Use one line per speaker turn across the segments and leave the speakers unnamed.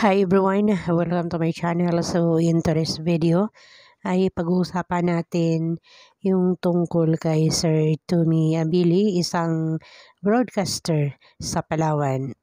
Hi everyone, welcome to my channel. So in today's video ay pag-uusapan natin yung tungkol kay Sir Tommy Abiliy, isang broadcaster sa Palawan.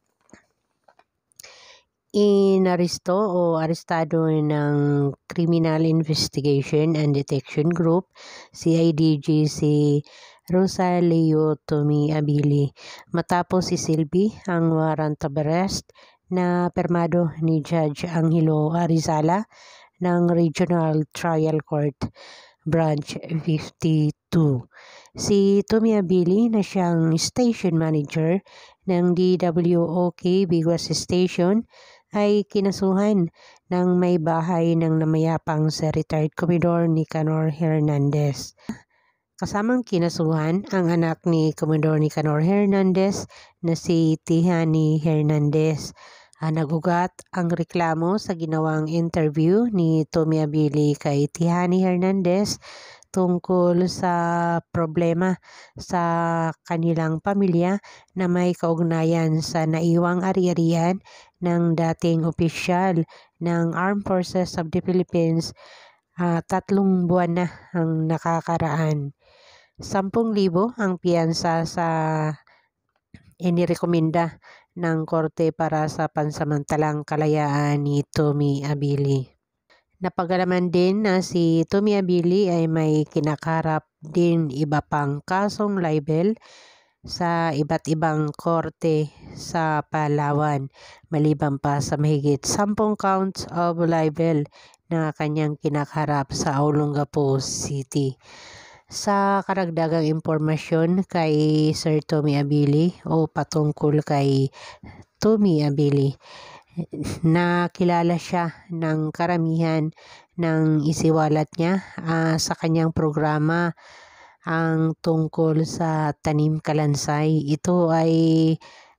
Inaresto o arestado ng Criminal Investigation and Detection Group, CIDG, si Rosalio Tommy Abiliy matapos isilbi ang warrant of arrest na permado ni Judge Angelo Arizala ng Regional Trial Court Branch 52. Si Tommy Abiliy na siyang station manager ng DWOK Biguas Station ay kinasuhan ng may bahay ng namayapang sa retired Commodore Nicanor Hernandez. Kasamang kinasuhan ang anak ni Commodore Nicanor Hernandez na si Tihani Hernandez. Nagugat ang reklamo sa ginawang interview ni Tommy Abiliy kay Tihani Hernandez tungkol sa problema sa kanilang pamilya na may kaugnayan sa naiwang ari-arian ng dating opisyal ng Armed Forces of the Philippines. 3 buwan na ang nakakaraan. 10,000 ang piyansa sa inirekomenda ng korte para sa pansamantalang kalayaan ni Tommy Abiliy. Napag-alaman din na si Tommy Abiliy ay may kinakarap din iba pang kasong libel sa iba't ibang korte sa Palawan, maliban pa sa mahigit 10 counts of libel na kanyang kinakarap sa Olongapo City. Sa karagdagang impormasyon kay Sir Tommy Abiliy o patungkol kay Tommy Abiliy, nakilala siya ng karamihan ng isiwalat niya sa kanyang programa ang tungkol sa Tanim Kalansay. Ito ay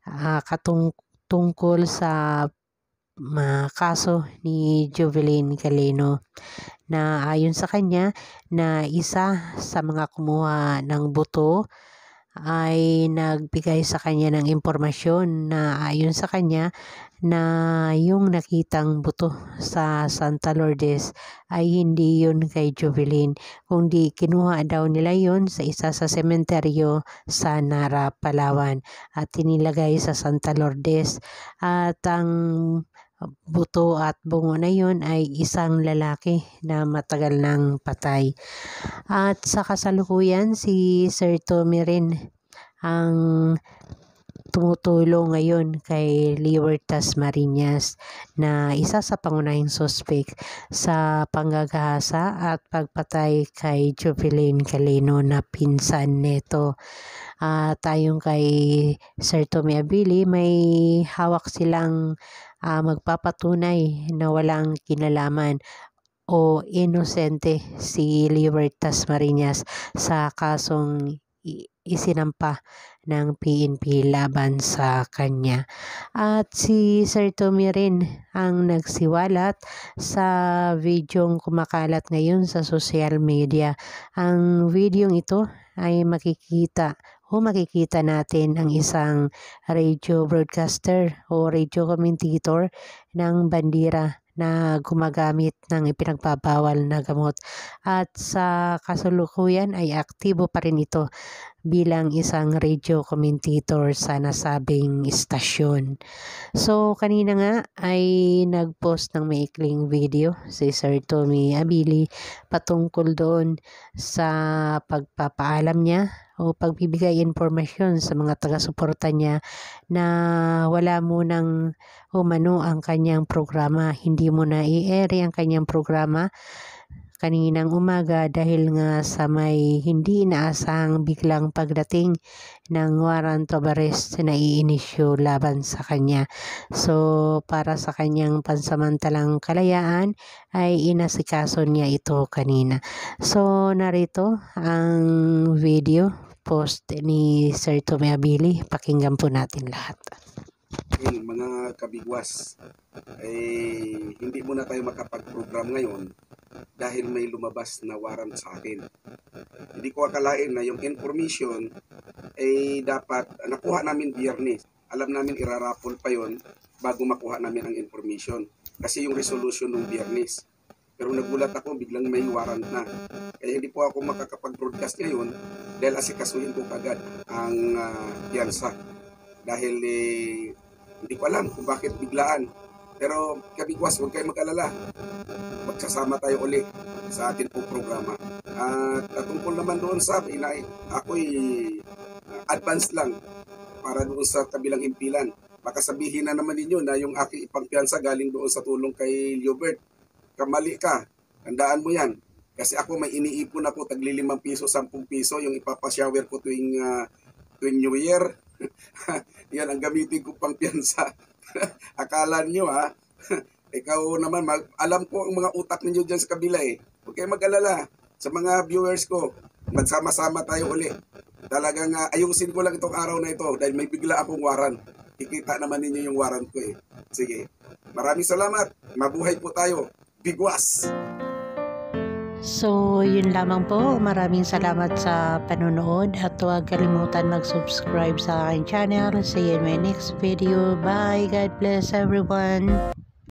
tungkol sa kaso ni Jovelyn Galeno na ayon sa kanya na isa sa mga kumuha ng buto ay nagbigay sa kanya ng impormasyon na ayon sa kanya na yung nakitang buto sa Santa Lourdes ay hindi yun kay Jovelyn, kundi kinuha daw nila yun sa isa sa sementeryo sa Nara, Palawan at inilagay sa Santa Lourdes, at ang buto at bungo na yun ay isang lalaki na matagal nang patay. At sa kasalukuyan, si Sir Tommy rin ang tumutulong ngayon kay Libertas Marinas na isa sa pangunahing suspect sa panggagahasa at pagpatay kay Jovelyn Galeno na pinsan neto. Tayong kay Sir Tommy Abiliy, may hawak silang magpapatunay na walang kinalaman o inosente si Libertas Marinas sa kasong isinampa ng PNP laban sa kanya. At si Sir Tommy rin ang nagsiwalat sa videong kumakalat ngayon sa social media. Ang videong ito ay makikita natin ang isang radio broadcaster o radio commentator ng bandera na gumagamit ng ipinagbabawal na gamot, at sa kasalukuyan ay aktibo pa rin ito bilang isang radio commentator sa nasabing istasyon. So kanina nga ay nagpost ng maikling video si Sir Tommy Abiliy patungkol doon sa pagpapaalam niya o pagbibigay informasyon sa mga taga-suporta niya na wala munang umano ang kanyang programa, hindi mo na i-air ang kanyang programa kaninang umaga dahil nga sa may hindi inaasahang biglang pagdating ng warrant of arrest na iinisyo laban sa kanya. So para sa kanyang pansamantalang kalayaan ay inasikaso niya ito kanina. So narito ang video post ni Sir Tommy Abiliy. Pakinggan po natin lahat.
Mga kabigwas, hindi muna tayo makapag-program ngayon dahil may lumabas na warrant sa akin. Hindi ko akalain na yung information ay dapat nakuha namin Biyernes. Alam namin irarapol pa yon bago makuha namin ang information. Kasi yung resolution ng Biyernes. Pero nagulat ako, biglang may warrant na. Kaya hindi po ako makakapag-broadcast ngayon dahil asikasuhin ko kagad ang piyansa. Dahil hindi ko alam kung bakit biglaan. Pero kabigwas, huwag kayo mag-alala. Magsasama tayo uli sa atin po programa. At tungkol naman doon sa inay, ako'y advance lang para doon sa kabilang impilan. Baka sabihin na naman ninyo na yung aking ipangpiyansa galing doon sa tulong kay Liobert. Kamali ka. Tandaan mo yan. Kasi ako may iniipon ako tagli 5 piso, 10 piso yung ipapashower ko tuwing New Year. Yan ang gamitin ko pang piyansa. Akala nyo ha, ikaw naman, alam ko ang mga utak ninyo dyan sa kabila eh. Huwag kayo mag-alala. Sa mga viewers ko, magsama-sama tayo uli. Talagang ayusin ko lang itong araw na ito dahil may bigla akong warrant. Kikita naman ninyo yung warrant ko eh. Sige, maraming salamat. Mabuhay po tayo. Bigwas!
So, yun lamang po. Maraming salamat sa panonood at huwag kalimutan mag-subscribe sa aking channel. See you in my next video. Bye! God bless everyone!